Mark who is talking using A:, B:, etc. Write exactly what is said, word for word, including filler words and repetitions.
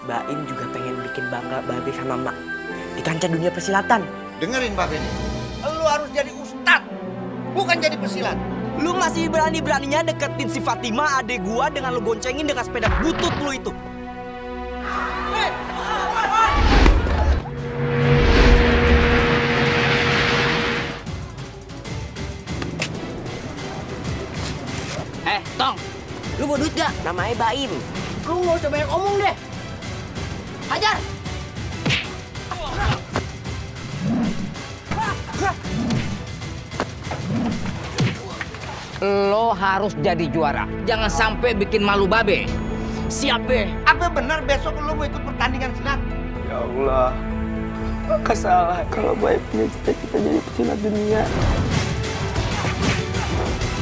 A: Baim juga pengen bikin bangga Babe sama Mak di kancah dunia persilatan.
B: Dengerin Babe nih, lu harus jadi ustadz, bukan jadi pesilat.
A: Lu masih berani-beraninya deketin si Fatima adek gua dengan lu goncengin dengan sepeda butut lu itu.
C: Eh, Tong,
A: Lu mau duit gak? Namanya Baim.
C: lu nggak usah banyak omong deh. Hajar! Lo harus jadi juara. Jangan sampai bikin malu Babe.
A: Siap, Be.
B: Apa benar besok lu mau ikut pertandingan silat?
D: Ya Allah, maka salah kalau Baim punya cita-cita jadi pesilat dunia.